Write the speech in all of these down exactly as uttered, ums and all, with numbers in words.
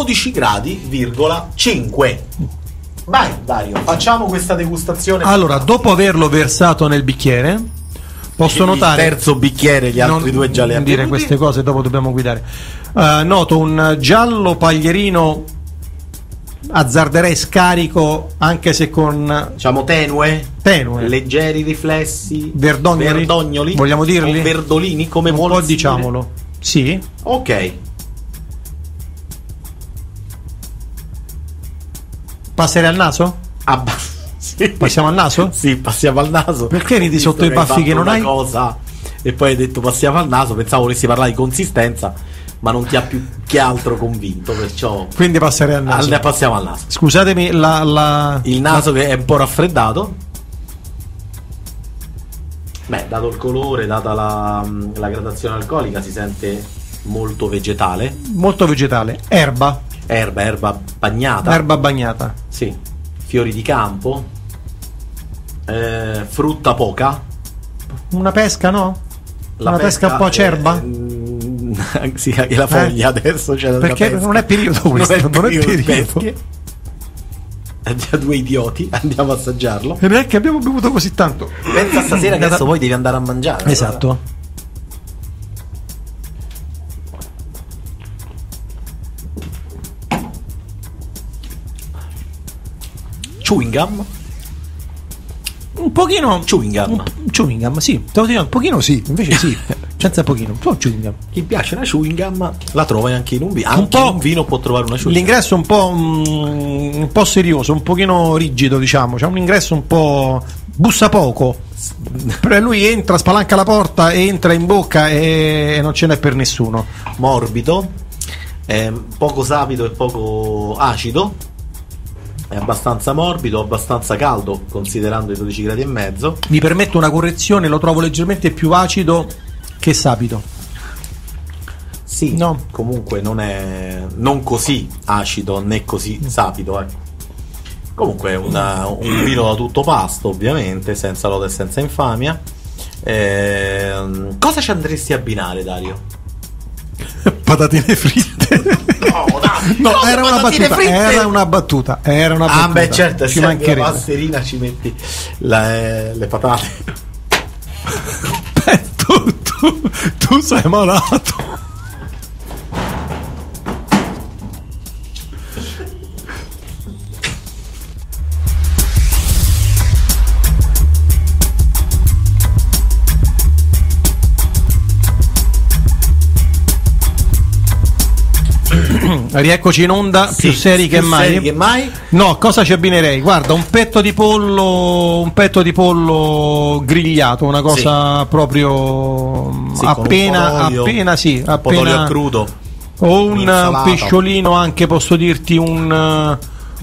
dodici gradi virgola cinque. Vai Dario, facciamo questa degustazione. Allora, dopo averlo versato nel bicchiere, posso il notare terzo bicchiere, gli altri non, due già li non abbiamo. dire queste cose, dopo dobbiamo guidare. Uh, noto un giallo paglierino, azzarderei scarico, anche se con, diciamo, tenue, tenue, leggeri riflessi, verdognoli, verdognoli, vogliamo dirli? o verdolini, come un vuol po', dire. diciamolo. Sì. Ok. Passerei al naso? Abba- sì. Passiamo al naso? Sì, passiamo al naso. Perché ridi Visto sotto i hai baffi fatto che non una hai? cosa e poi hai detto passiamo al naso, pensavo volessi parlare di consistenza, ma non ti ha più che altro convinto, perciò Quindi passerei al naso. al, passiamo al naso. Scusatemi la, la... Il naso che è un po' raffreddato. Beh, dato il colore, data la, la gradazione alcolica, si sente molto vegetale. molto vegetale. Erba. Erba, erba bagnata. Erba bagnata. Sì. Fiori di campo. Eh, frutta poca. Una pesca, no? La Una pesca, un po' acerba? Eh, sì, anche la foglia Eh? adesso c'è la Perché pesca. non è periodo questo, non è non è periodo di periodo. pesche. Andiamo due idioti, andiamo a assaggiarlo. E non è che abbiamo bevuto così tanto. Pensa stasera che adesso poi devi andare a mangiare. Esatto. Chewing gum? Un pochino Chewing gum. un, chewing gum, sì. Te lo dico, un pochino sì, invece sì. Senza pochino, un po' chewing gum. Chi piace una chewing gum la trova anche in un vino. Anche Un po'- in un vino può trovare una chewing gum. L'ingresso è un po' mm, un po' serioso, un pochino rigido, diciamo. C'è un ingresso un po' bussa poco. Però lui entra, spalanca la porta, entra in bocca e non ce n'è per nessuno. Morbido, è poco sapido e poco acido. È abbastanza morbido, abbastanza caldo, considerando i dodici gradi e mezzo. Mi permetto una correzione, lo trovo leggermente più acido che sapido. Sì, No. comunque non è non così acido né così sapido, ecco. Comunque è una- un vino da tutto pasto, ovviamente, senza lode e senza infamia. Ehm, cosa ci andresti a abbinare, Dario? Patatine fritte. No, dai, No, no, era una patatine battuta, fritte! era una battuta, era una battuta. Ah, beh, certo, ci se anche la mancherebbe. passerina ci metti la- eh, le patate. Beh, tu, tu, tu sei malato. Rieccoci in onda, Sì, più seri che più mai. seri che mai. No, cosa ci abbinerei? Guarda, un petto di pollo, un petto di pollo grigliato, una cosa proprio Sì, con appena, un po' d'olio, appena sì, un po' d'olio appena a crudo. o un un'insalata. pesciolino, anche posso dirti un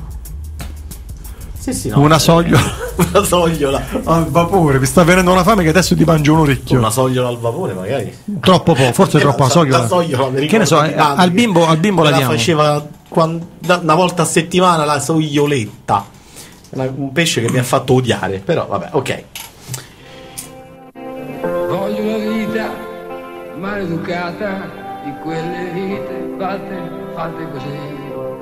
Sì, sì, no, una eh, sogliola una sogliola al vapore. Mi sta venendo una fame che adesso ti mangio un orecchio. una sogliola al vapore, magari. Troppo poco, forse La- troppo la la sogliola. sogliola, mi Che ne so, ricordo eh, di padre al che bimbo, al bimbo la me diamo. faceva quan- da- una volta a settimana la soglioletta. Una- un pesce che mi ha fatto odiare, però vabbè, ok. Voglio una vita maleducata di quelle vite fatte, fatte così.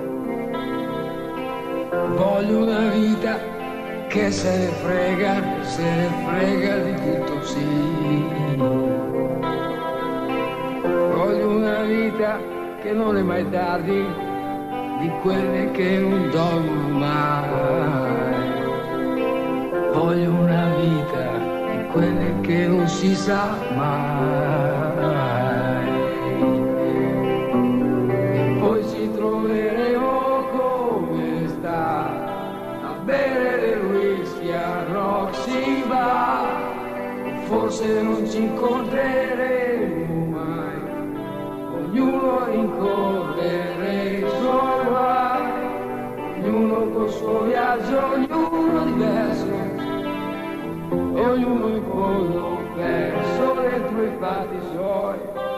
Voglio una vita che se ne frega, se ne frega di tutto sì. Voglio una vita che non è mai tardi, di quelle che non dormono mai. Voglio una vita di quelle che non si sa mai. E poi ci troveremo come sta a bere del whisky a Roxy Bar. Forse non ci incontreremo mai, ognuno rincorrere i suoi guai, ognuno col suo viaggio, ognuno diverso, e ognuno in fondo perso dentro i fatti suoi.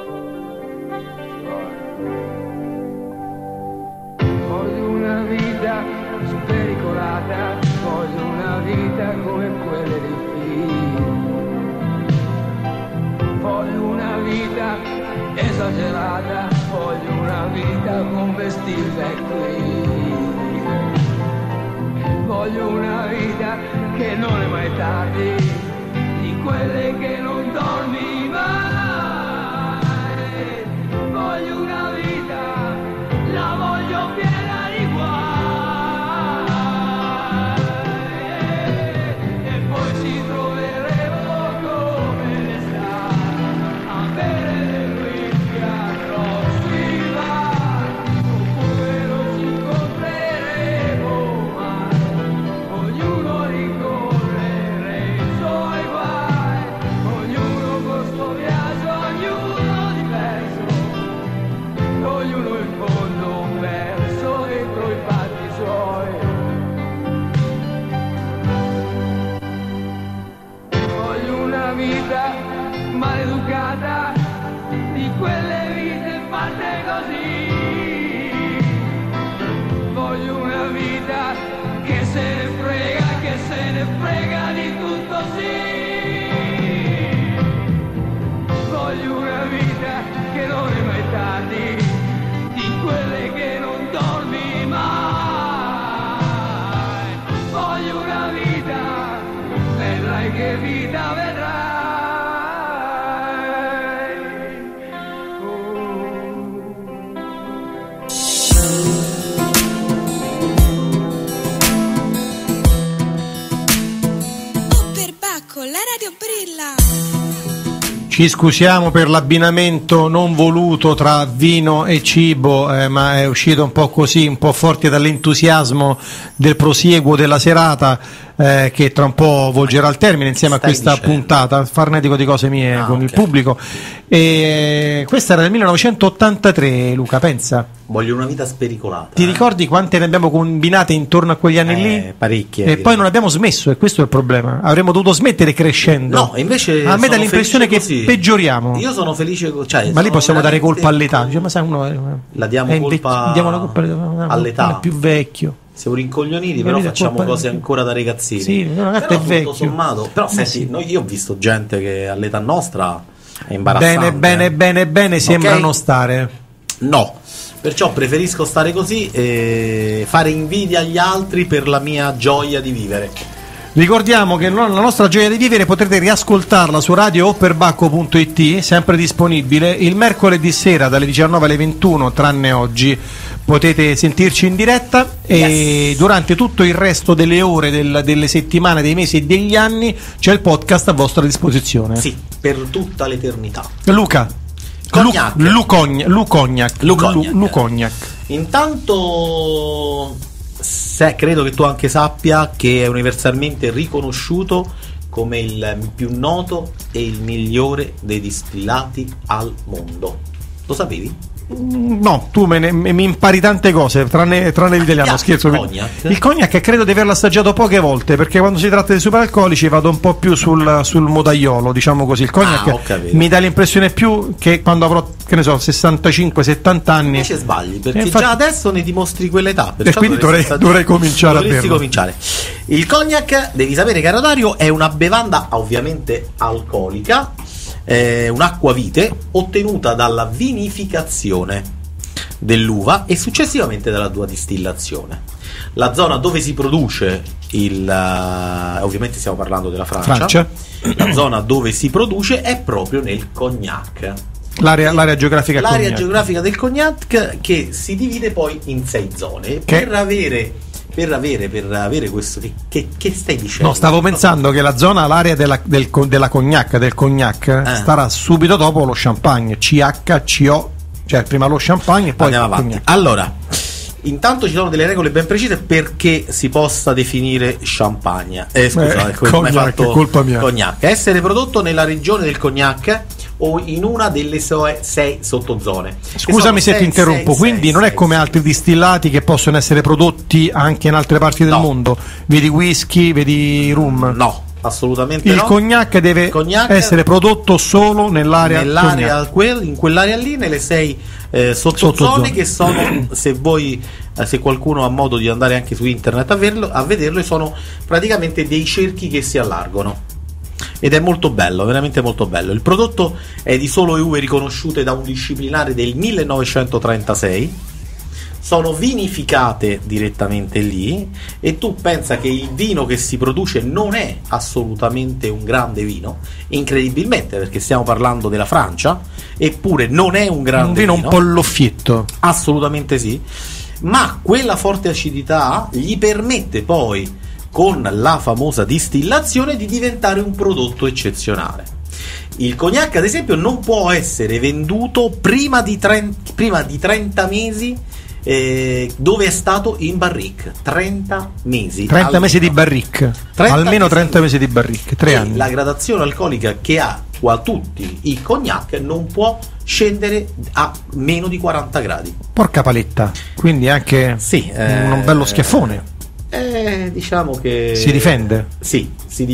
Voglio una vita spericolata, voglio una vita come quelle dei film. Voglio una vita esagerata, voglio una vita con vestite qui. Voglio una vita che non è mai tardi, di quelle che non dormi mai. Voglio una vita, la voglio piena di guai. E poi ci troveremo come le sta a bere del whisky a Rossi Bar, oppure non ci incontreremo mai. Ognuno ricorrere i suoi guai, ognuno con sto viaggio, ognuno diverso, ognuno in fondo un verso dentro i fatti suoi. Voglio una vita maleducata, di quelle vite fatte così. Voglio una vita che se ne frega, che se ne frega di tutto, sì. Voglio una vita che non è mai tardi, di quelle che non dormi mai. Voglio una vita, vedrai che vita vedrai. Oh, perbacco, la radio brilla. Ci scusiamo per l'abbinamento non voluto tra vino e cibo, eh, ma è uscito un po' così, un po' forte dall'entusiasmo del prosieguo della serata, eh, che tra un po' volgerà al termine insieme Stai a questa dicendo? puntata farnetico di cose mie Ah, con ok. il pubblico. E questa era del millenovecentottantatré, Luca, pensa. Voglio una vita spericolata. Ti eh. ricordi quante ne abbiamo combinate intorno a quegli anni Eh, lì? parecchie, E direi. poi non abbiamo smesso, e questo è il problema. Avremmo dovuto smettere crescendo. No, invece a me sono dà l'impressione che felice così. peggioriamo. Io sono felice, co- cioè, Ma lì sono possiamo dare veramente- colpa all'età. Dice, ma sai, uno è- La diamo è colpa invecchi- diamo la colpa all'età, all'età. non è più vecchio. Siamo rincoglioniti, Ma però lì è facciamo colpa- cose ancora da ragazzini. Sì, il ragazzo però è tutto vecchio. sommato, però Eh, senti, sì. noi- io ho visto gente che all'età nostra è imbarazzante. Bene, bene, bene, bene, sembra Ok? non stare. No, perciò preferisco stare così e fare invidia agli altri per la mia gioia di vivere. Ricordiamo che no- la nostra gioia di vivere potrete riascoltarla su radio o perbacco punto it, sempre disponibile il mercoledì sera dalle diciannove alle ventuno, tranne oggi. Potete sentirci in diretta e Yes. durante tutto il resto delle ore, del- delle settimane, dei mesi e degli anni c'è il podcast a vostra disposizione. Sì, per tutta l'eternità. Luca, Cognac. Lu, Lu Cognac, Lu Cognac, Lu Cognac. Lu- Lu Cognac. Intanto se, credo che tu anche sappia che è universalmente riconosciuto come il più noto e il migliore dei distillati al mondo. Lo sapevi? No, tu me ne, me- mi impari tante cose, tranne, tranne l'italiano, piace scherzo. il cognac? Il cognac credo di averlo assaggiato poche volte, perché quando si tratta di superalcolici vado un po' più sul, sul modaiolo, diciamo così. Il cognac Ah, ho capito. mi dà l'impressione più che quando avrò, che ne so, sessantacinque settanta anni. Invece sbagli, perché E infatti- già adesso ne dimostri quell'età. E perciò quindi dovrei, dovresti- dovrei cominciare a dovresti berlo. cominciare. Il cognac, devi sapere caro Dario, è una bevanda ovviamente alcolica, è un'acquavite ottenuta dalla vinificazione dell'uva e successivamente dalla tua distillazione. La zona dove si produce il eh, ovviamente stiamo parlando della Francia, Francia. la zona dove si produce è proprio nel cognac. L'area, l'area geografica L'area cognac. geografica del cognac che si divide poi in sei zone. Che- Per avere per avere per avere questo che, che, che stai dicendo? No, stavo pensando che la zona, l'area della, del, co- della cognac, del cognac, Eh. starà subito dopo lo champagne, C H C O, cioè prima lo champagne e poi Andiamo il avanti. cognac. Allora, intanto ci sono delle regole ben precise perché si possa definire champagne. Eh, scusa, Eh, ecco, cognac, mi hai fatto è colpa mia. Cognac. Essere prodotto nella regione del cognac o in una delle sue sei sottozone. Che sono Scusami se sei, ti interrompo, sei, quindi sei, non è sei, come sei. altri distillati che possono essere prodotti anche in altre parti del No. mondo, vedi whisky, vedi rum. No, assolutamente Il no. cognac deve Il cognac essere prodotto solo nell'area nell'area cognac. quel- in quell'area lì, nelle sei eh, sottozone, Sottozone. che sono, se voi eh, se qualcuno ha modo di andare anche su internet a, verlo, a vederlo, sono praticamente dei cerchi che si allargano. ed è molto bello, veramente molto bello. Il prodotto è di solo uve riconosciute da un disciplinare del millenovecentotrentasei, sono vinificate direttamente lì, e tu pensa che il vino che si produce non è assolutamente un grande vino, incredibilmente, perché stiamo parlando della Francia, eppure non è un grande un vino, vino, un po' loffietto, assolutamente sì, ma quella forte acidità gli permette poi, con la famosa distillazione, di diventare un prodotto eccezionale. Il cognac, ad esempio, non può essere venduto prima di trenta, prima di trenta mesi eh, dove è stato in barrique. trenta mesi. trenta almeno. mesi di barrique. trenta Almeno mesi. trenta mesi di barrique, tre E anni. la gradazione alcolica che ha qua tutti i cognac non può scendere a meno di quaranta gradi. Porca paletta. Quindi anche Sì, eh, un bello schiaffone. Eh, diciamo che Si difende. Sì, si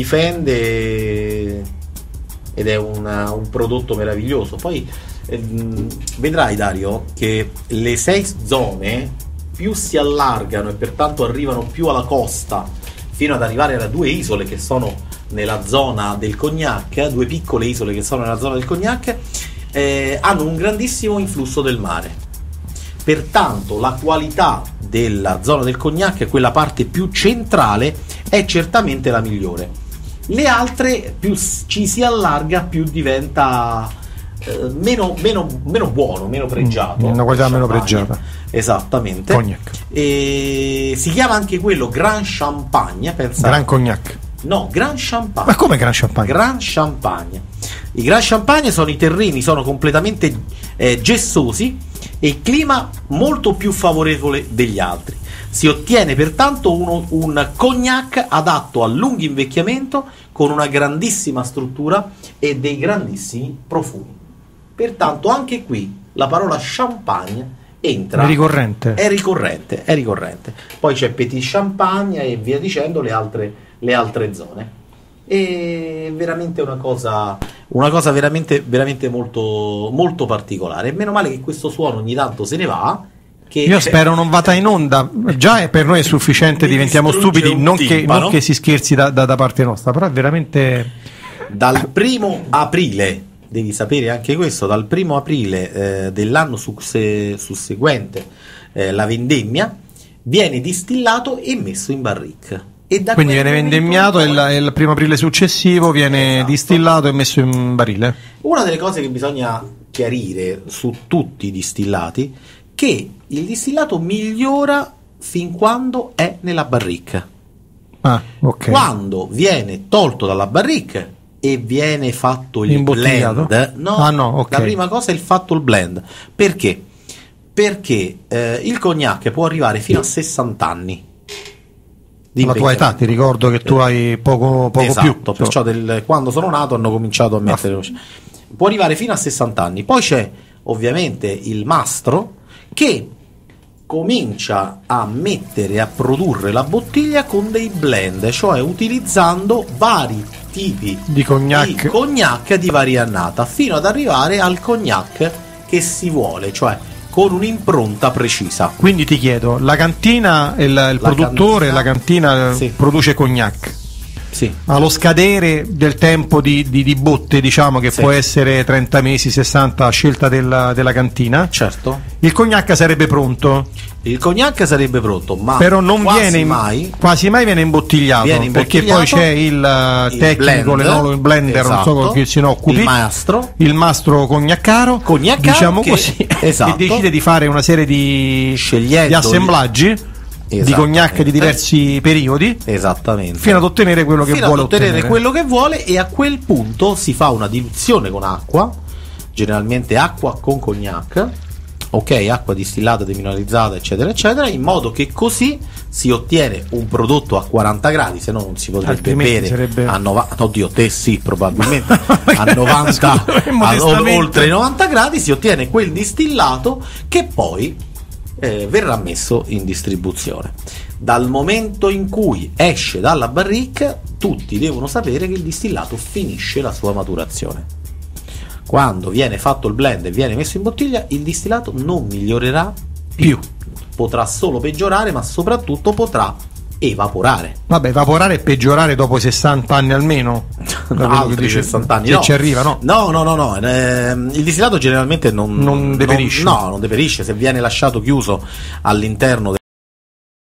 difende ed è una, un prodotto meraviglioso. Poi ehm, vedrai, Dario, che le sei zone più si allargano e pertanto arrivano più alla costa, fino ad arrivare alle due isole che sono nella zona del cognac, due piccole isole che sono nella zona del cognac, eh, hanno un grandissimo influsso del mare. Pertanto la qualità della zona del cognac, quella parte più centrale, è certamente la migliore. Le altre, più ci si allarga, più diventa eh, meno, meno, meno buono, meno pregiato. Una qualità meno Champagne. pregiata. Esattamente. Cognac. E si chiama anche quello Grand Champagne, pensa. Gran cognac. No, Grand Champagne. Ma come Gran Champagne? Grand Champagne. I Grand Champagne sono i terreni, sono completamente eh, gessosi e il clima molto più favorevole degli altri. Si ottiene pertanto uno, un cognac adatto al lungo invecchiamento, con una grandissima struttura e dei grandissimi profumi. Pertanto anche qui la parola champagne entra. È ricorrente. È ricorrente, è ricorrente. Poi c'è Petit Champagne e via dicendo le altre, le altre zone. È veramente una cosa, una cosa veramente, veramente molto, molto particolare. E meno male che questo suono ogni tanto se ne va. Che Io spero non vada in onda. Già è, per noi è sufficiente, Mi diventiamo distrugge stupidi, un non che, timpano. non che si scherzi da, da, da parte nostra, però è veramente. Dal primo aprile, devi sapere anche questo, dal primo aprile eh, dell'anno susse- susseguente eh, la vendemmia, viene distillato e messo in barrique. E da Quindi quel viene momento vendemmiato in e poi- il, il primo aprile successivo viene Esatto. distillato e messo in barile. Una delle cose che bisogna chiarire su tutti i distillati, che il distillato migliora fin quando è nella barrique. Ah, ok. Quando viene tolto dalla barrique e viene fatto il Imbottigliato? blend, no, Ah, no, ok. la prima cosa è il fatto il blend. Perché? Perché eh, il cognac può arrivare fino a sessanta anni di La tua età, invecchiamento. ti ricordo che tu hai poco, poco Esatto, più. perciò del- quando sono nato hanno cominciato a mettere, può arrivare fino a sessanta anni. Poi c'è ovviamente il mastro che comincia a mettere, a produrre la bottiglia con dei blend, cioè utilizzando vari tipi Di cognac. di cognac di varia annata, fino ad arrivare al cognac che si vuole, cioè con un'impronta precisa. Quindi ti chiedo, la cantina, il, il La produttore, cantina- la cantina Sì. produce cognac. Sì. Allo scadere del tempo di, di, di botte, diciamo che Sì. può essere trenta mesi, sessanta a scelta della, della cantina, Certo. il cognac sarebbe pronto, Il cognac sarebbe pronto, ma però non quasi viene in- mai quasi mai viene imbottigliato, Viene perché poi imbottigliato, c'è il, uh, il tecnico, blend, l'enologo, il blender, non so esatto, chi se ne occupi, il maestro, il mastro cognaccaro, Cognaccaro diciamo che- così, esatto. che decide di fare una serie di, Scegliendo di assemblaggi di cognac di diversi periodi esattamente, fino ad ottenere quello che fino vuole ad ottenere ottenere. quello che vuole, e a quel punto si fa una diluzione con acqua, generalmente acqua con cognac, ok, acqua distillata, demineralizzata, eccetera eccetera, in modo che così si ottiene un prodotto a quaranta gradi, se no non si potrebbe Altrimenti bere sarebbe- a novanta, oddio te sì probabilmente a novanta, Scusa, a- modestamente. oltre i novanta gradi si ottiene quel distillato che poi eh, verrà messo in distribuzione. Dal momento in cui esce dalla barrique, tutti devono sapere che il distillato finisce la sua maturazione. Quando viene fatto il blend e viene messo in bottiglia, il distillato non migliorerà più, potrà solo peggiorare, ma soprattutto potrà evaporare. Vabbè, evaporare e peggiorare dopo sessanta anni almeno. Altri sessanta anni, se no. ci arriva, no? No, no, no, no. Eh, il distillato generalmente non, Non deperisce. Non, no, non deperisce. Se viene lasciato chiuso all'interno